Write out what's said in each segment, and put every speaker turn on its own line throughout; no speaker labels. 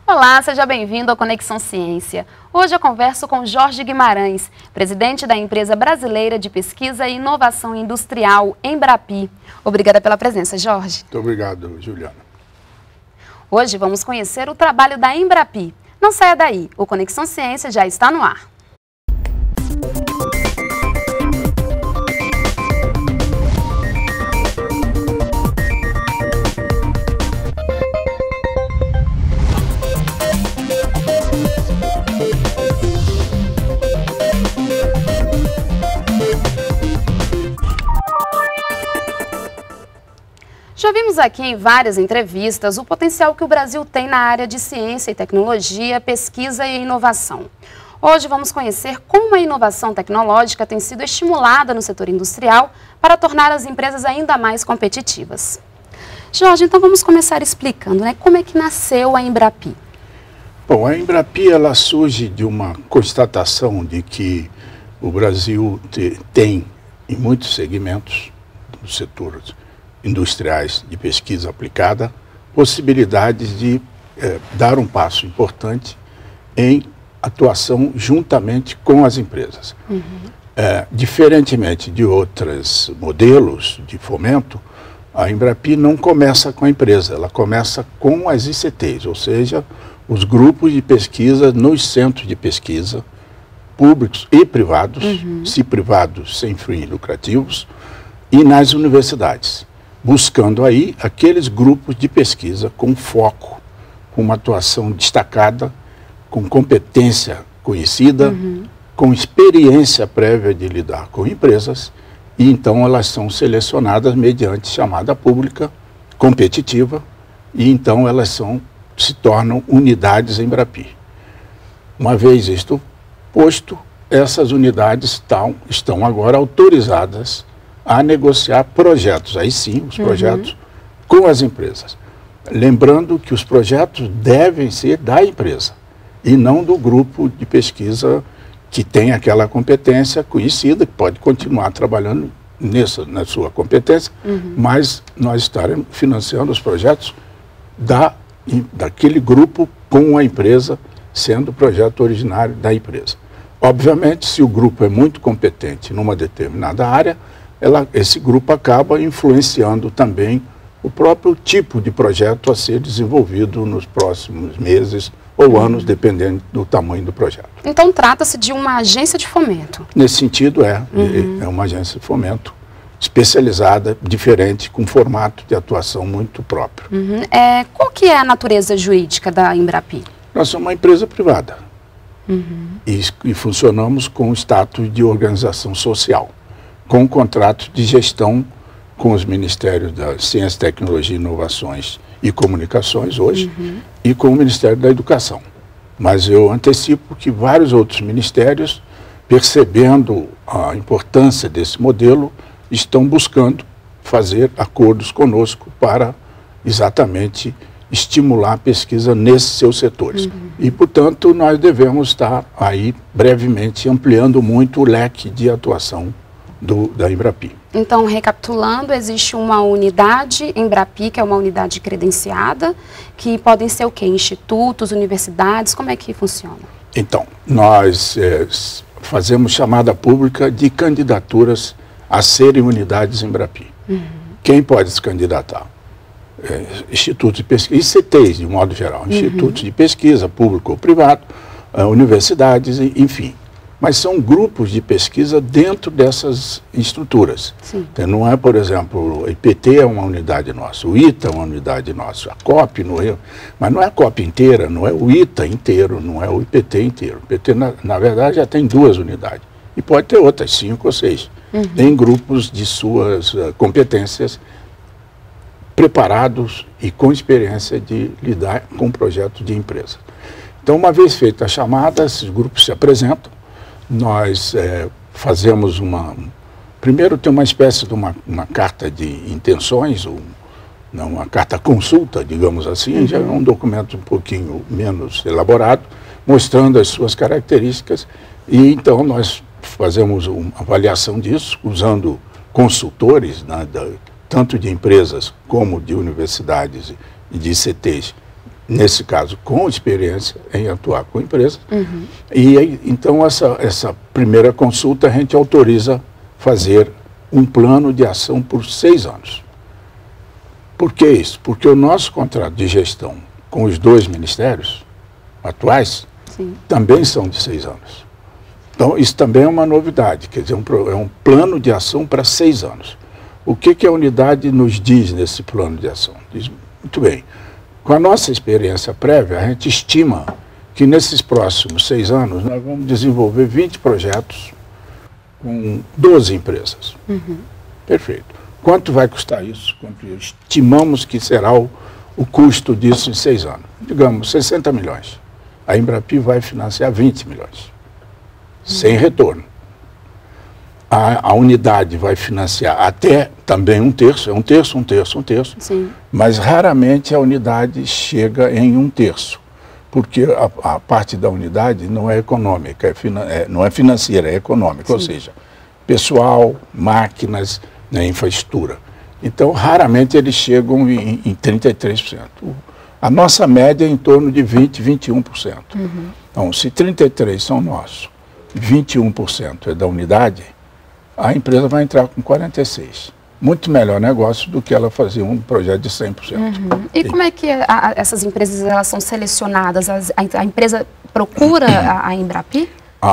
Olá, seja bem-vindo ao Conexão Ciência. Hoje eu converso com Jorge Guimarães, presidente da Empresa Brasileira de Pesquisa e Inovação Industrial, Embrapi. Obrigada pela presença, Jorge.
Muito obrigado, Juliana.
Hoje vamos conhecer o trabalho da Embrapi. Não saia daí, o Conexão Ciência já está no ar. Já vimos aqui em várias entrevistas o potencial que o Brasil tem na área de ciência e tecnologia, pesquisa e inovação. Hoje vamos conhecer como a inovação tecnológica tem sido estimulada no setor industrial para tornar as empresas ainda mais competitivas. Jorge, então vamos começar explicando, como é que nasceu a Embrapi?
Bom, a Embrapi ela surge de uma constatação de que o Brasil tem, em muitos segmentos dos setores industriais de pesquisa aplicada, possibilidades de dar um passo importante em atuação juntamente com as empresas. Diferentemente de outros modelos de fomento, a Embrapi não começa com a empresa, ela começa com as ICTs, ou seja, os grupos de pesquisa nos centros de pesquisa, públicos e privados, se privados sem fins lucrativos, e nas universidades, buscando aí aqueles grupos de pesquisa com foco, com uma atuação destacada, com competência conhecida, com experiência prévia de lidar com empresas, e então elas são selecionadas mediante chamada pública, competitiva, e então elas se tornam unidades Embrapi. Uma vez isto posto, essas unidades estão agora autorizadas a negociar projetos, aí sim, os projetos com as empresas. Lembrando que os projetos devem ser da empresa e não do grupo de pesquisa que tem aquela competência conhecida, que pode continuar trabalhando na sua competência, mas nós estaremos financiando os projetos daquele grupo com a empresa, sendo o projeto originário da empresa. Obviamente, se o grupo é muito competente numa determinada área, esse grupo acaba influenciando também o próprio tipo de projeto a ser desenvolvido nos próximos meses ou anos, dependendo do tamanho do projeto.
Então trata-se de uma agência de fomento?
Nesse sentido é uma agência de fomento especializada, diferente, com formato de atuação muito próprio.
Qual que é a natureza jurídica da Embrapi?
Nós somos uma empresa privada e funcionamos com o status de organização social, com contrato de gestão com os Ministérios da Ciência, Tecnologia, Inovações e Comunicações hoje e com o Ministério da Educação. Mas eu antecipo que vários outros ministérios, percebendo a importância desse modelo, estão buscando fazer acordos conosco para exatamente estimular a pesquisa nesses seus setores. E, portanto, nós devemos estar aí brevemente ampliando muito o leque de atuação da Embrapi.
Então, recapitulando, existe uma unidade Embrapi, que é uma unidade credenciada, que podem ser o quê? Institutos, universidades, como é que funciona? Então,
nós fazemos chamada pública de candidaturas a serem unidades Embrapi. Quem pode se candidatar? Institutos de pesquisa, ICTs de modo geral, institutos de pesquisa, público ou privado, universidades, enfim. Mas são grupos de pesquisa dentro dessas estruturas. Então, não é, por exemplo, o IPT é uma unidade nossa, o ITA é uma unidade nossa, a COP, mas não é a COP inteira, não é o ITA inteiro, não é o IPT inteiro. O IPT, na verdade, já tem 2 unidades. E pode ter outras, 5 ou 6, em grupos de suas competências preparados e com experiência de lidar com projetos de empresa. Então, uma vez feita a chamada, esses grupos se apresentam, nós fazemos primeiro tem uma espécie de uma carta de intenções, ou uma carta consulta, digamos assim, já é um documento um pouquinho menos elaborado, mostrando as suas características, e então nós fazemos uma avaliação disso, usando consultores, tanto de empresas como de universidades e de ICTs nesse caso com experiência em atuar com empresas. E então essa primeira consulta a gente autoriza fazer um plano de ação por 6 anos. Por que isso? Porque o nosso contrato de gestão com os 2 ministérios atuais também são de 6 anos. Então isso também é uma novidade, quer dizer, é um plano de ação para 6 anos. O que a unidade nos diz nesse plano de ação? Diz, muito bem, com a nossa experiência prévia, a gente estima que nesses próximos 6 anos nós vamos desenvolver 20 projetos com 12 empresas. Perfeito. Quanto vai custar isso? Quanto estimamos que será o custo disso em 6 anos? Digamos, 60 milhões. A Embrapi vai financiar 20 milhões, sem retorno. A unidade vai financiar até também um terço,
Sim.
mas raramente a unidade chega em 1/3, porque a parte da unidade não é econômica, não é financeira, é econômica,
Sim.
ou seja, pessoal, máquinas, né, infraestrutura. Então, raramente eles chegam em 33%. A nossa média é em torno de 20%, 21%. Então, se 33% são nossos, 21% é da unidade, a empresa vai entrar com 46%. Muito melhor negócio do que ela fazer um projeto de 100%.
E como é que essas empresas elas são selecionadas? A empresa procura a Embrapi?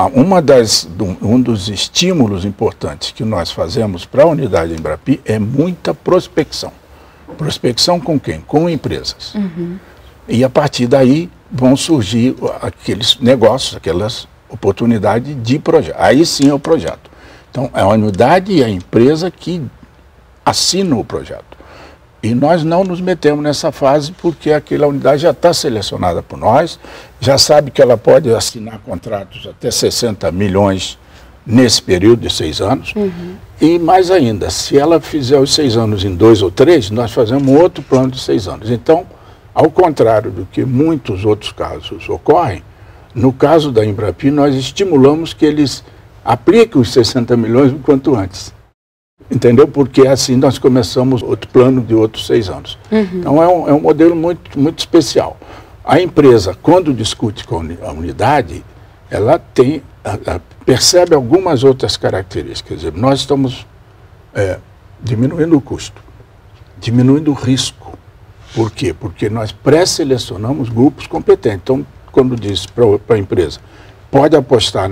Um dos estímulos importantes que nós fazemos para a unidade Embrapi é muita prospecção. Prospecção com quem? Com empresas. E a partir daí vão surgir aqueles negócios, aquelas oportunidades de projeto. Aí sim é o projeto. Então, é a unidade e a empresa que assinam o projeto. E nós não nos metemos nessa fase porque aquela unidade já está selecionada por nós, já sabe que ela pode assinar contratos até 60 milhões nesse período de 6 anos. E mais ainda, se ela fizer os 6 anos em 2 ou 3, nós fazemos outro plano de 6 anos. Então, ao contrário do que muitos outros casos ocorrem, no caso da Embrapi, nós estimulamos que eles apliquem os 60 milhões o quanto antes. Entendeu? Porque assim nós começamos outro plano de outros 6 anos. Então é um modelo muito, muito especial. A empresa, quando discute com a unidade, ela percebe algumas outras características. Quer dizer, nós estamos diminuindo o custo, diminuindo o risco. Por quê? Porque nós pré-selecionamos grupos competentes. Então, quando diz para a empresa, pode apostar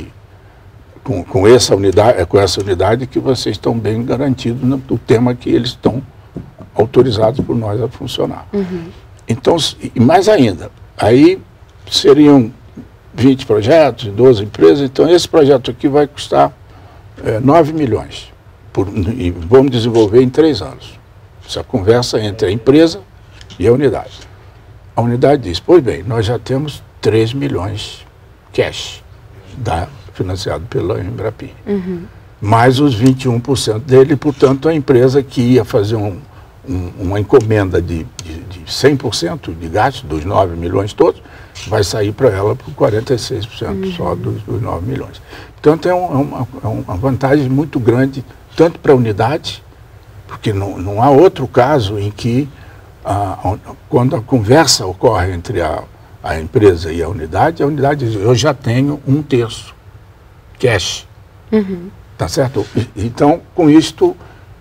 com essa unidade que vocês estão bem garantidos no tema que eles estão autorizados por nós a funcionar. Então, e mais ainda, aí seriam 20 projetos, 12 empresas, então esse projeto aqui vai custar 9 milhões, e vamos desenvolver em 3 anos. Essa conversa entre a empresa e a unidade. A unidade diz, pois bem, nós já temos 3 milhões cash financiado pela Embrapi. Mais os 21% dele, portanto, a empresa que ia fazer uma encomenda de 100% de gasto, dos 9 milhões todos, vai sair para ela por 46% só dos 9 milhões. Portanto, é uma vantagem muito grande, tanto para a unidade, porque não há outro caso em que, quando a conversa ocorre entre a empresa e a unidade diz, eu já tenho 1/3 cash. Tá certo? Então, com isto,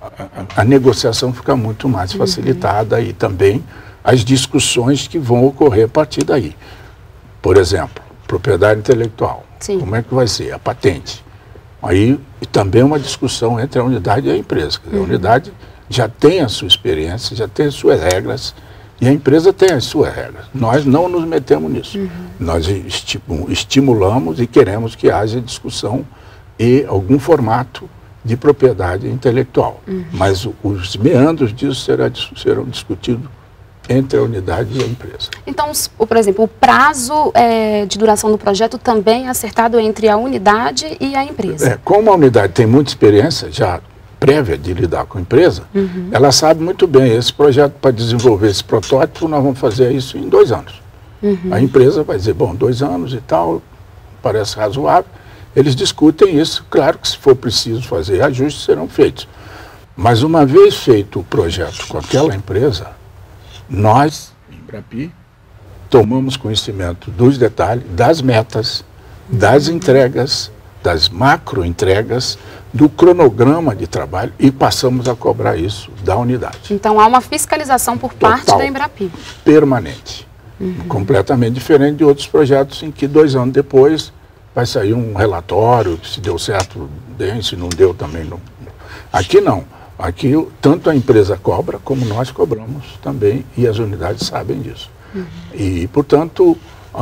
a negociação fica muito mais facilitada e também as discussões que vão ocorrer a partir daí. Por exemplo, propriedade intelectual.
Sim.
Como é que vai ser? A patente. Aí também uma discussão entre a unidade e a empresa. A unidade já tem a sua experiência, já tem as suas regras, e a empresa tem as suas regras. Nós não nos metemos nisso. Nós estimulamos e queremos que haja discussão e algum formato de propriedade intelectual. Mas os meandros disso serão discutidos entre a unidade e a empresa.
Então, por exemplo, o prazo de duração do projeto também é acertado entre a unidade e a empresa?
Como a unidade tem muita experiência já prévia de lidar com a empresa, ela sabe muito bem, esse projeto para desenvolver esse protótipo, nós vamos fazer isso em 2 anos. A empresa vai dizer, bom, 2 anos e tal, parece razoável. Eles discutem isso, claro que se for preciso fazer ajustes, serão feitos. Mas uma vez feito o projeto com aquela empresa, nós, Embrapi, tomamos conhecimento dos detalhes, das metas, das entregas, das macro-entregas, do cronograma de trabalho e passamos a cobrar isso da unidade.
Então há uma fiscalização por parte da Embrapi.
Permanente. Completamente diferente de outros projetos em que 2 anos depois vai sair um relatório, se deu certo, bem, se não deu também não. Aqui não. Aqui tanto a empresa cobra como nós cobramos também e as unidades sabem disso. E, portanto,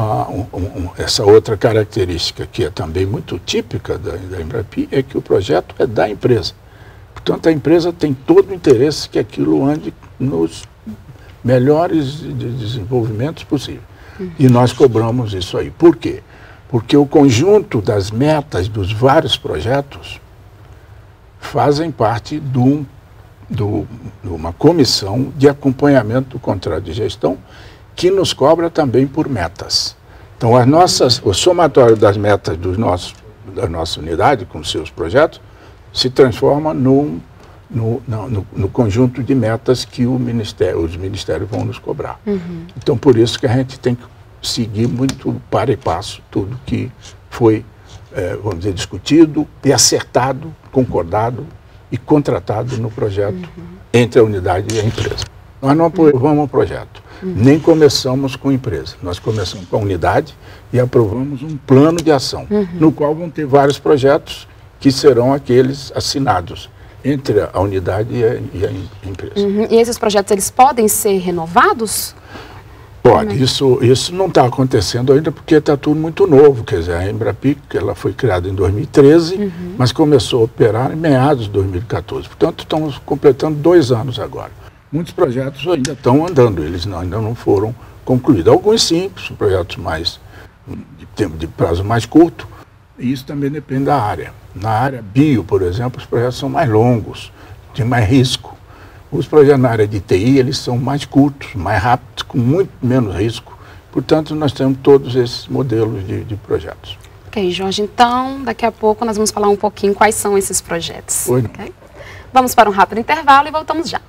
essa outra característica que é também muito típica da Embrapi é que o projeto é da empresa. Portanto, a empresa tem todo o interesse que aquilo ande nos melhores desenvolvimentos possíveis. E nós cobramos isso aí. Por quê? Porque o conjunto das metas dos vários projetos fazem parte de uma comissão de acompanhamento do contrato de gestão que nos cobra também por metas. Então, o somatório das metas da nossa unidade, com seus projetos, se transforma no conjunto de metas que os ministérios vão nos cobrar. Então, por isso que a gente tem que seguir muito para e passo tudo que foi, vamos dizer, discutido e acertado, concordado e contratado no projeto entre a unidade e a empresa. Nós não aprovamos o projeto, nem começamos com a empresa. Nós começamos com a unidade e aprovamos um plano de ação, no qual vão ter vários projetos que serão aqueles assinados entre a unidade e a empresa.
E esses projetos, eles podem ser renovados?
Pode, isso não está acontecendo ainda porque está tudo muito novo, quer dizer, a Embrapi, ela foi criada em 2013, mas começou a operar em meados de 2014, portanto estamos completando 2 anos agora. Muitos projetos ainda estão andando, eles ainda não foram concluídos, alguns sim, são projetos de prazo mais curto, e isso também depende da área. Na área bio, por exemplo, os projetos são mais longos, tem mais risco. Os projetos na área de TI, eles são mais curtos, mais rápidos, com muito menos risco. Portanto, nós temos todos esses modelos de projetos.
Ok, Jorge, então, daqui a pouco nós vamos falar um pouquinho quais são esses projetos. Okay? Vamos para um rápido intervalo e voltamos já.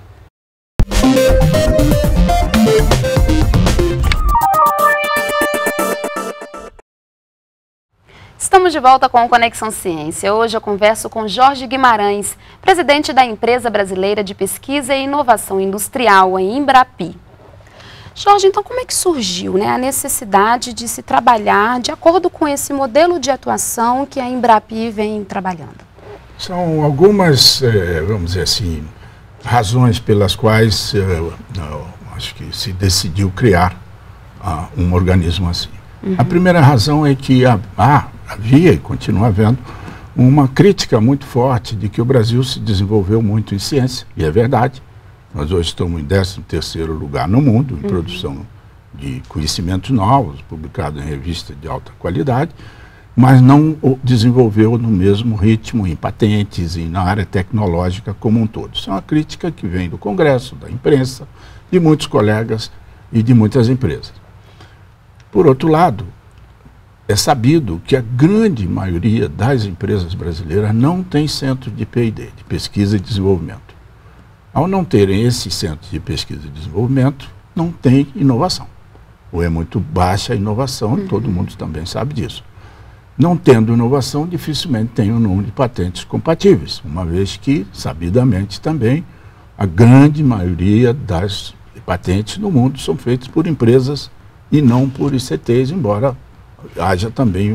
Estamos de volta com o Conexão Ciência. Hoje eu converso com Jorge Guimarães, presidente da Empresa Brasileira de Pesquisa e Inovação Industrial, a Embrapi. Jorge, então como é que surgiu, né, a necessidade de se trabalhar de acordo com esse modelo de atuação que a Embrapi vem trabalhando?
São algumas, vamos dizer assim, razões pelas quais acho que se decidiu criar um organismo assim. A primeira razão é que havia e continua havendo uma crítica muito forte de que o Brasil se desenvolveu muito em ciência, e é verdade. Nós hoje estamos em 13º lugar no mundo em produção de conhecimentos novos, publicados em revistas de alta qualidade, mas não desenvolveu no mesmo ritmo em patentes e na área tecnológica como um todo. Isso é uma crítica que vem do Congresso, da imprensa, de muitos colegas e de muitas empresas. Por outro lado, é sabido que a grande maioria das empresas brasileiras não tem centro de P&D, de pesquisa e desenvolvimento. Ao não terem esses centros de pesquisa e desenvolvimento, não tem inovação. Ou é muito baixa a inovação, e todo mundo também sabe disso. Não tendo inovação, dificilmente tem um número de patentes compatíveis, uma vez que, sabidamente também, a grande maioria das patentes no mundo são feitas por empresas e não por ICTs, embora haja também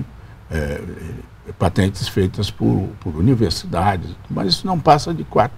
patentes feitas por universidades, mas isso não passa de 4%.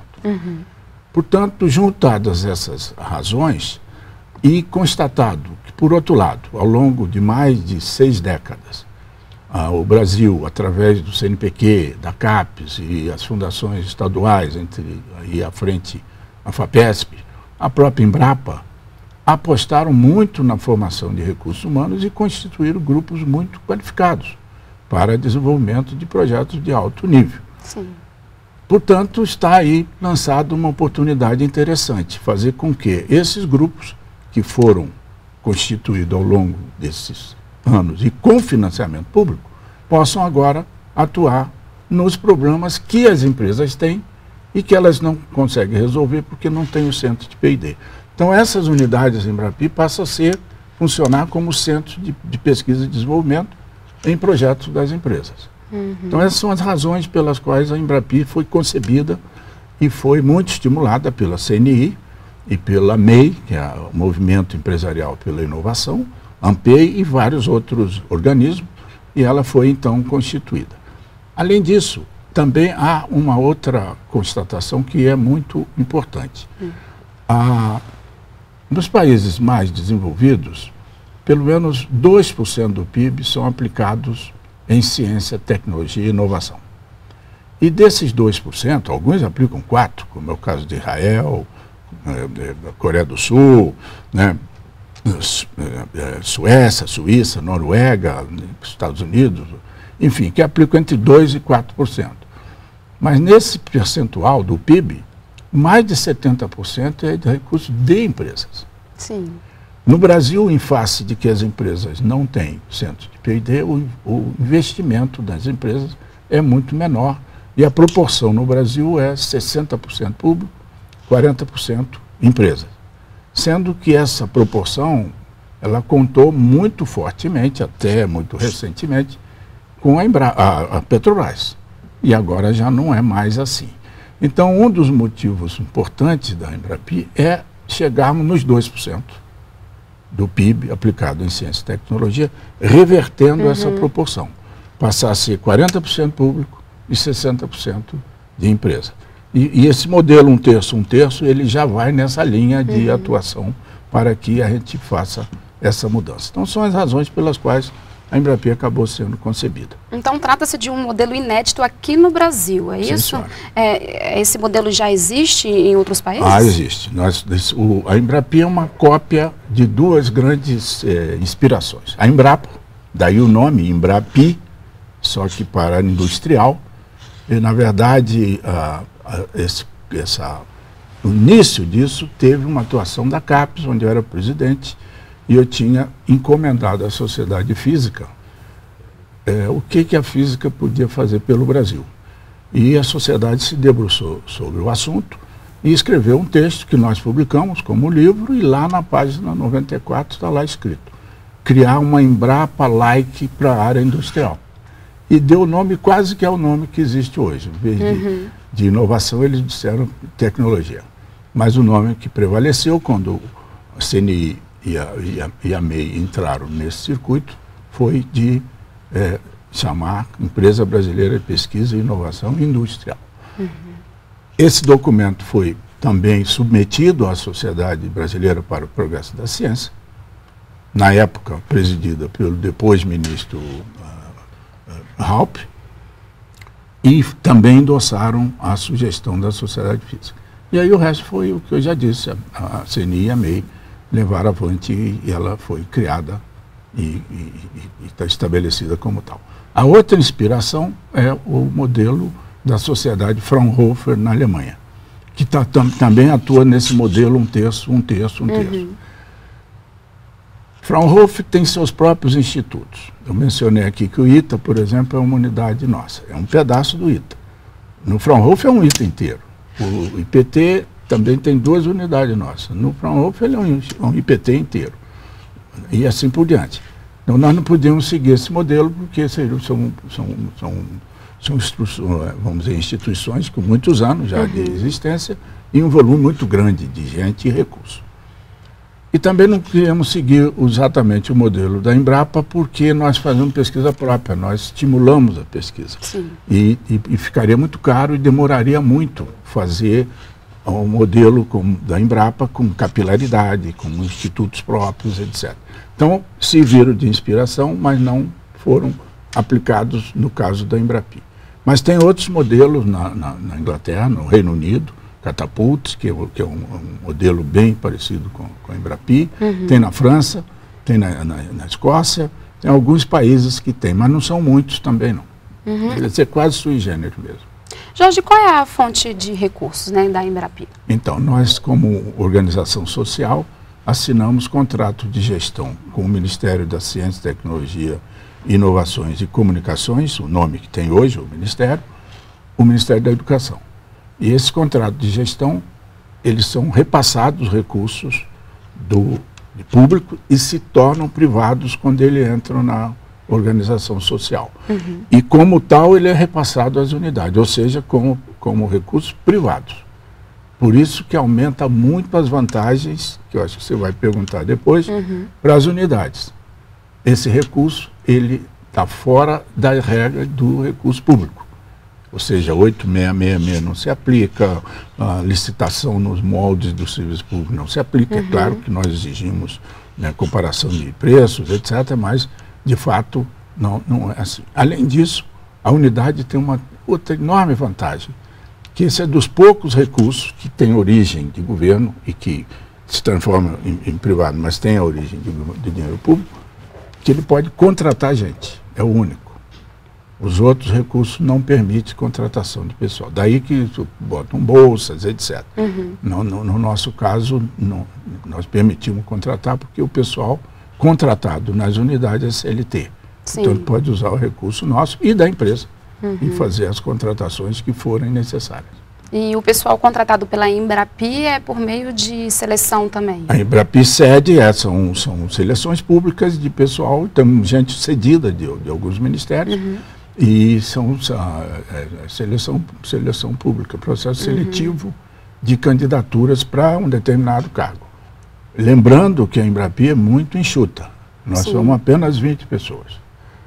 Portanto, juntadas essas razões e constatado que, por outro lado, ao longo de mais de 6 décadas, o Brasil, através do CNPq, da CAPES e as fundações estaduais, entre aí à frente a FAPESP, a própria Embrapa, apostaram muito na formação de recursos humanos e constituíram grupos muito qualificados para desenvolvimento de projetos de alto nível.
Sim.
Portanto, está aí lançada uma oportunidade interessante, fazer com que esses grupos que foram constituídos ao longo desses anos e com financiamento público, possam agora atuar nos problemas que as empresas têm e que elas não conseguem resolver porque não tem o centro de P&D. Então, essas unidades Embrapi passam a ser funcionar como centro de pesquisa e desenvolvimento em projetos das empresas. Então essas são as razões pelas quais a Embrapi foi concebida e foi muito estimulada pela CNI e pela MEI, que é o Movimento Empresarial pela Inovação, AMPEI e vários outros organismos, e ela foi então constituída. Além disso, também há uma outra constatação que é muito importante. Nos países mais desenvolvidos, pelo menos 2% do PIB são aplicados em ciência, tecnologia e inovação. E desses 2%, alguns aplicam 4%, como é o caso de Israel, da Coreia do Sul, né, Suécia, Suíça, Noruega, Estados Unidos, enfim, que aplicam entre 2% e 4%. Mas nesse percentual do PIB, mais de 70% é de recursos de empresas.
Sim.
No Brasil, em face de que as empresas não têm centro de P&D, o investimento das empresas é muito menor e a proporção no Brasil é 60% público, 40% empresas. Sendo que essa proporção, ela contou muito fortemente, até muito recentemente, com a Petrobras. E agora já não é mais assim. Então, um dos motivos importantes da Embrapi é chegarmos nos 2% do PIB aplicado em ciência e tecnologia, revertendo essa proporção. Passar a ser 40% público e 60% de empresa. E esse modelo um terço, ele já vai nessa linha de atuação para que a gente faça essa mudança. Então, são as razões pelas quais a Embrapi acabou sendo concebida.
Então, trata-se de um modelo inédito aqui no Brasil, é isso? Esse modelo já existe em outros países?
Existe. A Embrapi é uma cópia de duas grandes inspirações. A Embrapa, daí o nome Embrapi, só que para industrial. E, na verdade, o início disso teve uma atuação da CAPES, onde eu era presidente, e eu tinha encomendado à sociedade física o que a física podia fazer pelo Brasil. E a sociedade se debruçou sobre o assunto e escreveu um texto que nós publicamos como livro, e lá na página 94 está lá escrito: criar uma Embrapa-like para a área industrial. E deu o nome quase que é o nome que existe hoje. Em vez de inovação, eles disseram tecnologia. Mas o nome que prevaleceu quando a CNI e a MEI entraram nesse circuito foi de chamar Empresa Brasileira de Pesquisa e Inovação Industrial. Esse documento foi também submetido à Sociedade Brasileira para o Progresso da Ciência, na época presidida pelo depois ministro Halpe, e também endossaram a sugestão da Sociedade Física. E aí o resto foi o que eu já disse, a CNI e a MEI levaram avante e ela foi criada e está estabelecida como tal. A outra inspiração é o modelo da Sociedade Fraunhofer na Alemanha, que também atua nesse modelo um terço. Fraunhofer tem seus próprios institutos. Eu mencionei aqui que o ITA, por exemplo, é uma unidade nossa, é um pedaço do ITA. No Fraunhofer é um ITA inteiro. O IPT também tem 2 unidades nossas. No Fraunhofer ele é um IPT inteiro. E assim por diante. Então nós não podemos seguir esse modelo porque são vamos dizer, instituições com muitos anos já de existência e um volume muito grande de gente e recursos. E também não queremos seguir exatamente o modelo da Embrapa porque nós fazemos pesquisa própria, nós estimulamos a pesquisa. E ficaria muito caro e demoraria muito fazer um modelo da Embrapa com capilaridade, com institutos próprios, etc. Então, serviram de inspiração, mas não foram aplicados no caso da Embrapi. Mas tem outros modelos na Inglaterra, no Reino Unido, Catapult, que é um modelo bem parecido com a Embrapi, tem na França, tem na Escócia, tem alguns países que tem, mas não são muitos também não. Deve ser quase sui generis mesmo.
Jorge, qual é a fonte de recursos, né, da Embrapi?
Então, nós como organização social assinamos contrato de gestão com o Ministério da Ciência, Tecnologia, Inovações e Comunicações, o nome que tem hoje, o Ministério da Educação. E esse contrato de gestão, eles são repassados recursos de público e se tornam privados quando ele entra na organização social. E como tal ele é repassado às unidades, ou seja, como recursos privados. Por isso que aumenta muito as vantagens, que eu acho que você vai perguntar depois, para as unidades. Esse recurso, ele está fora da regra do recurso público. Ou seja, 8666 não se aplica, a licitação nos moldes do serviço público não se aplica. É claro que nós exigimos, né, comparação de preços, etc., mas, de fato, não é assim. Além disso, a unidade tem uma outra enorme vantagem, que esse é dos poucos recursos que tem origem de governo e que se transforma em privado, mas tem a origem de dinheiro público, que ele pode contratar gente, é o único. Os outros recursos não permitem contratação de pessoal. Daí que botam bolsas, etc. No nosso caso, nós permitimos contratar porque o pessoal contratado nas unidades é CLT. Sim. Então, ele pode usar o recurso nosso e da empresa e fazer as contratações que forem necessárias.
E o pessoal contratado pela Embrapi é por meio de seleção também? A
Embrapi cede, são seleções públicas de pessoal, tem gente cedida de alguns ministérios, e são seleção pública, processo seletivo de candidaturas para um determinado cargo. Lembrando que a Embrapi é muito enxuta, nós somos apenas 20 pessoas.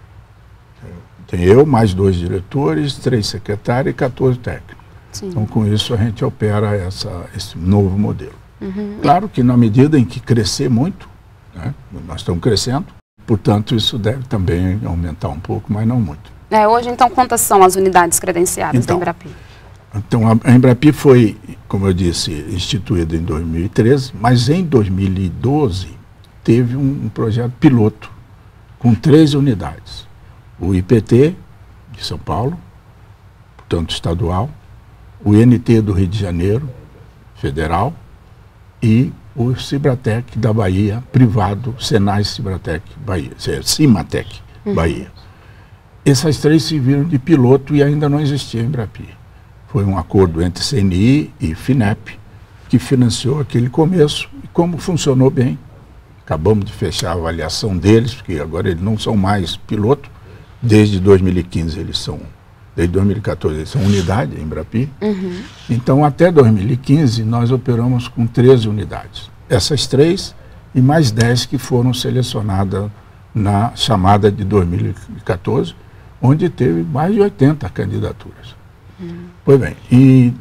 Tem eu, mais 2 diretores, 3 secretários e 14 técnicos. Então, com isso, a gente opera esse novo modelo. Claro que na medida em que crescer muito, né, nós estamos crescendo, portanto, isso deve também aumentar um pouco, mas não muito.
Hoje, então, quantas são as unidades credenciadas da Embrapi?
Então, a Embrapi foi, como eu disse, instituída em 2013, mas em 2012 teve um projeto piloto com 3 unidades. O IPT de São Paulo, portanto estadual, o INT do Rio de Janeiro, federal, e o Cibratec da Bahia, privado, Senai Cibratec Bahia, Cimatec Bahia. Essas 3 serviram de piloto e ainda não existia a Embrapi. Foi um acordo entre CNI e FINEP que financiou aquele começo e como funcionou bem. Acabamos de fechar a avaliação deles, porque agora eles não são mais piloto, desde 2015 desde 2014 eles são unidade, a Embrapi. Então até 2015 nós operamos com 13 unidades. Essas 3 e mais 10 que foram selecionadas na chamada de 2014, onde teve mais de 80 candidaturas. Pois bem, em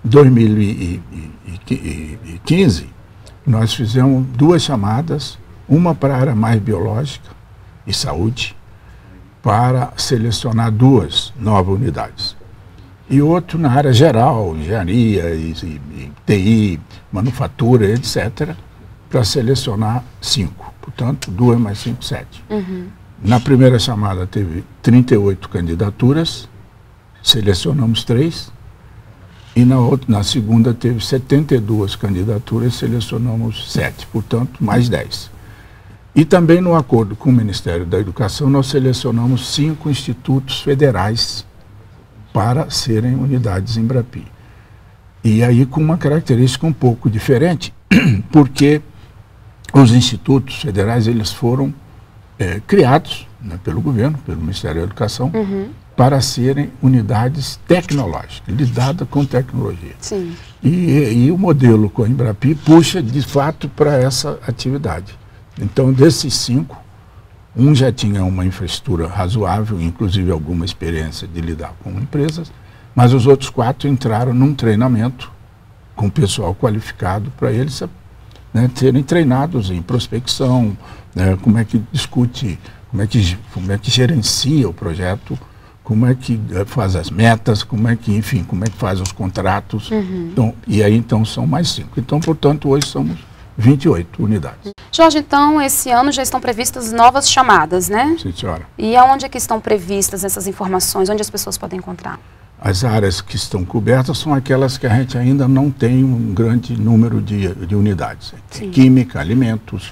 2015, nós fizemos 2 chamadas, uma para a área mais biológica e saúde, para selecionar 2 novas unidades. E outro na área geral, engenharia, e TI, manufatura, etc., para selecionar 5. Portanto, 2 mais 5, 7. Na primeira chamada teve 38 candidaturas, selecionamos 3, e na segunda teve 72 candidaturas, selecionamos 7, portanto, mais 10. E também no acordo com o Ministério da Educação, nós selecionamos 5 institutos federais para serem unidades Embrapi. E aí com uma característica um pouco diferente, porque os institutos federais eles foram criados, né, pelo governo, pelo Ministério da Educação, para serem unidades tecnológicas, lidadas com tecnologia.
Sim.
E o modelo com a Embrapi puxa, de fato, para essa atividade. Então, desses 5, um já tinha uma infraestrutura razoável, inclusive alguma experiência de lidar com empresas, mas os outros 4 entraram num treinamento com pessoal qualificado para eles, né, serem treinados em prospecção, né, como é que discute, como é que gerencia o projeto, como é que faz as metas, como é que faz os contratos. Então, e aí então são mais 5. Então, portanto, hoje somos 28 unidades.
Jorge, então, esse ano já estão previstas novas chamadas, né?
Sim, senhora.
E aonde é que estão previstas essas informações? Onde as pessoas podem encontrar?
As áreas que estão cobertas são aquelas que a gente ainda não tem um grande número de unidades. Sim. Química, alimentos,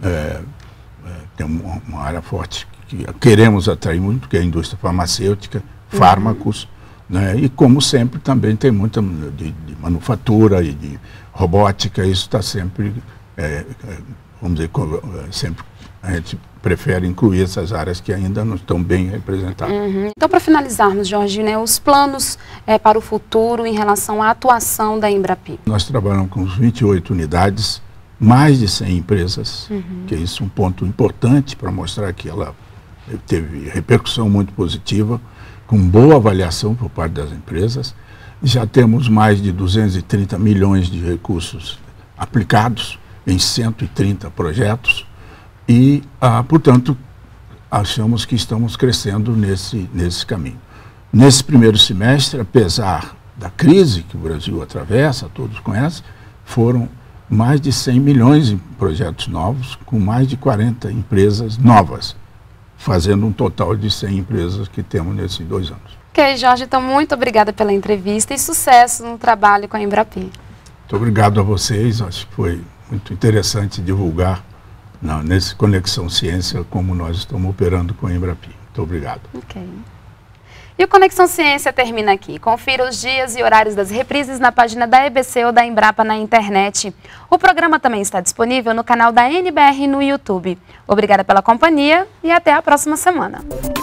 tem uma área forte que queremos atrair muito, que é a indústria farmacêutica, fármacos, né? E como sempre também tem muita de manufatura e de robótica, isso está sempre vamos dizer, sempre a gente prefere incluir essas áreas que ainda não estão bem representadas.
Então, para finalizarmos, Jorge, né, os planos para o futuro em relação à atuação da Embrapi?
Nós trabalhamos com 28 unidades, mais de 100 empresas, que isso é um ponto importante para mostrar que ela teve repercussão muito positiva, com boa avaliação por parte das empresas. Já temos mais de 230 milhões de recursos aplicados em 130 projetos e, portanto, achamos que estamos crescendo nesse caminho. Nesse primeiro semestre, apesar da crise que o Brasil atravessa, todos conhecem, foram mais de 100 milhões em projetos novos, com mais de 40 empresas novas, fazendo um total de 100 empresas que temos nesses 2 anos.
Ok, Jorge, então muito obrigada pela entrevista e sucesso no trabalho com a Embrapi.
Muito obrigado a vocês, acho que foi muito interessante divulgar nesse Conexão Ciência como nós estamos operando com a Embrapi. Muito obrigado.
Ok. E o Conexão Ciência termina aqui. Confira os dias e horários das reprises na página da EBC ou da Embrapa na internet. O programa também está disponível no canal da NBR no YouTube. Obrigada pela companhia e até a próxima semana.